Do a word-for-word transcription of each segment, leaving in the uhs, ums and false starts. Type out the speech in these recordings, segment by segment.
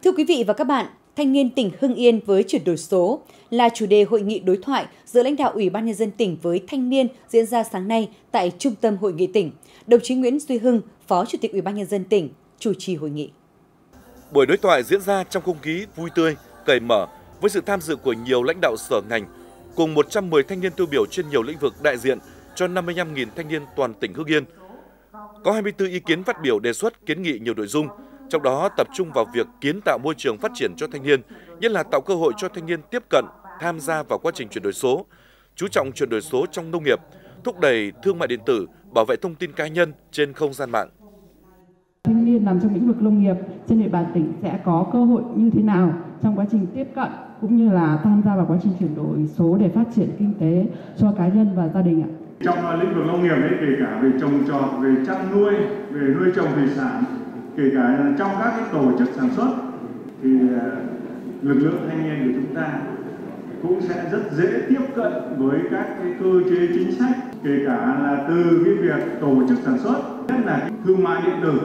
Thưa quý vị và các bạn, thanh niên tỉnh Hưng Yên với chuyển đổi số là chủ đề hội nghị đối thoại giữa lãnh đạo Ủy ban Nhân dân tỉnh với thanh niên diễn ra sáng nay tại Trung tâm Hội nghị tỉnh. Đồng chí Nguyễn Duy Hưng, Phó Chủ tịch Ủy ban Nhân dân tỉnh, chủ trì hội nghị. Buổi đối thoại diễn ra trong không khí vui tươi, cởi mở với sự tham dự của nhiều lãnh đạo sở ngành, cùng một trăm mười thanh niên tiêu biểu trên nhiều lĩnh vực đại diện cho năm mươi lăm nghìn thanh niên toàn tỉnh Hưng Yên. Có hai mươi tư ý kiến phát biểu đề xuất kiến nghị nhiều nội dung, trong đó tập trung vào việc kiến tạo môi trường phát triển cho thanh niên, nhất là tạo cơ hội cho thanh niên tiếp cận, tham gia vào quá trình chuyển đổi số, chú trọng chuyển đổi số trong nông nghiệp, thúc đẩy thương mại điện tử, bảo vệ thông tin cá nhân trên không gian mạng. Thanh niên làm trong lĩnh vực nông nghiệp trên địa bàn tỉnh sẽ có cơ hội như thế nào trong quá trình tiếp cận cũng như là tham gia vào quá trình chuyển đổi số để phát triển kinh tế cho cá nhân và gia đình ạ. Trong lĩnh vực nông nghiệp ấy, kể cả về trồng trọt, về chăn nuôi, về nuôi trồng thủy sản, kể cả trong các cái tổ chức sản xuất thì lực lượng thanh niên của chúng ta cũng sẽ rất dễ tiếp cận với các cái cơ chế chính sách, kể cả là từ cái việc tổ chức sản xuất, nhất là cái thương mại điện tử.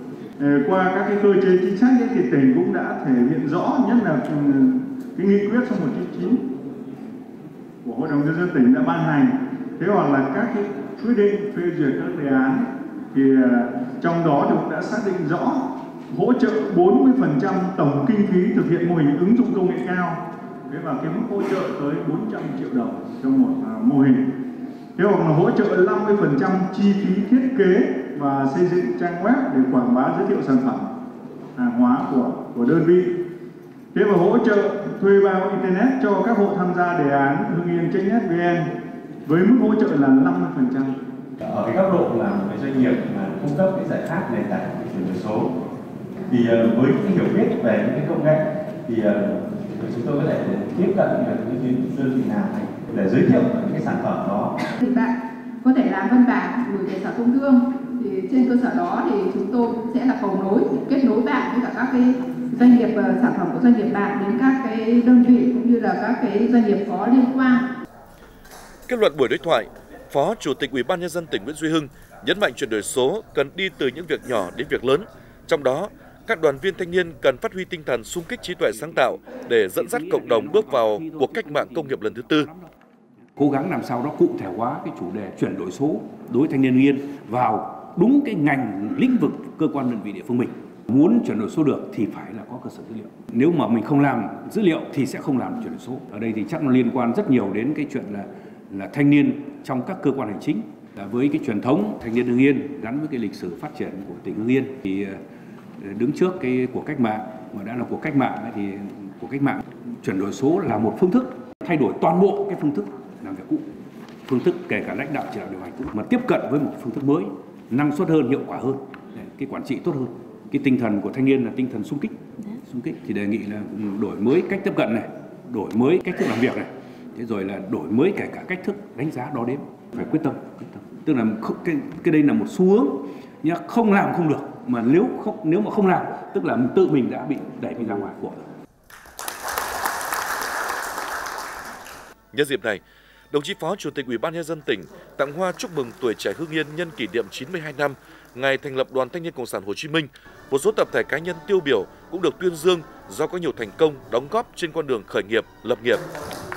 Qua các cái cơ chế chính sách ấy, thì tỉnh cũng đã thể hiện rõ, nhất là cái nghị quyết số một trăm chín mươi chín của Hội đồng Nhân dân tỉnh đã ban hành. Thế hoặc là các cái quyết định phê duyệt các đề án thì trong đó cũng đã xác định rõ hỗ trợ bốn mươi phần trăm tổng kinh phí thực hiện mô hình ứng dụng công nghệ cao. Thế và cái mức hỗ trợ tới bốn trăm triệu đồng trong một mô hình. Thế hoặc là hỗ trợ năm mươi phần trăm chi phí thiết kế và xây dựng trang web để quảng bá giới thiệu sản phẩm hàng hóa của của đơn vị. Thế và hỗ trợ thuê bao internet cho các hộ tham gia đề án Hưng Yên Check Net vê en với mức hỗ trợ là năm mươi phần trăm. Ở cái góc độ là một cái doanh nghiệp mà cung cấp cái giải pháp nền tảng chuyển đổi số thì với cái hiểu biết về những cái công nghệ thì chúng tôi có thể tiếp cận những đơn vị nào này để giới thiệu những cái sản phẩm đó. Thì bạn có thể làm văn bản gửi về Sở Công Thương, thì trên cơ sở đó thì chúng tôi sẽ là cầu nối, kết nối bạn với cả các cái doanh nghiệp, sản phẩm của doanh nghiệp bạn đến các cái đơn vị cũng như là các cái doanh nghiệp có liên quan. Kết luận buổi đối thoại, Phó Chủ tịch Ủy ban Nhân dân tỉnh Nguyễn Duy Hưng nhấn mạnh chuyển đổi số cần đi từ những việc nhỏ đến việc lớn. Trong đó, các đoàn viên thanh niên cần phát huy tinh thần xung kích trí tuệ sáng tạo để dẫn dắt cộng đồng bước vào cuộc cách mạng công nghiệp lần thứ tư. Cố gắng làm sao đó cụ thể hóa cái chủ đề chuyển đổi số đối với thanh niên Hưng Yên vào đúng cái ngành lĩnh vực cơ quan đơn vị địa phương mình. Muốn chuyển đổi số được thì phải là có cơ sở dữ liệu. Nếu mà mình không làm dữ liệu thì sẽ không làm chuyển đổi số. Ở đây thì chắc nó liên quan rất nhiều đến cái chuyện là là thanh niên trong các cơ quan hành chính. Là với cái truyền thống thanh niên Hưng Yên gắn với cái lịch sử phát triển của tỉnh Hưng Yên thì đứng trước cái cuộc cách mạng, mà đã là cuộc cách mạng thì cuộc cách mạng chuyển đổi số là một phương thức thay đổi toàn bộ cái phương thức làm việc cũ, phương thức kể cả lãnh đạo chỉ đạo điều hành cũ mà tiếp cận với một phương thức mới, năng suất hơn, hiệu quả hơn, cái quản trị tốt hơn. Cái tinh thần của thanh niên là tinh thần xung kích, xung kích thì đề nghị là đổi mới cách tiếp cận này, đổi mới cách thức làm việc này, thế rồi là đổi mới kể cả cách thức đánh giá đo đếm, phải quyết tâm, quyết tâm. Tức là cái cái đây là một xu hướng, nhưng không làm không được, mà nếu không nếu mà không làm tức là tự mình đã bị đẩy đi ra ngoài cuộc. Nhân dịp này, đồng chí Phó Chủ tịch Ủy ban Nhân dân tỉnh tặng hoa chúc mừng tuổi trẻ Hưng Yên nhân kỷ niệm chín mươi hai năm ngày thành lập Đoàn Thanh niên Cộng sản Hồ Chí Minh. Một số tập thể cá nhân tiêu biểu cũng được tuyên dương do có nhiều thành công đóng góp trên con đường khởi nghiệp, lập nghiệp.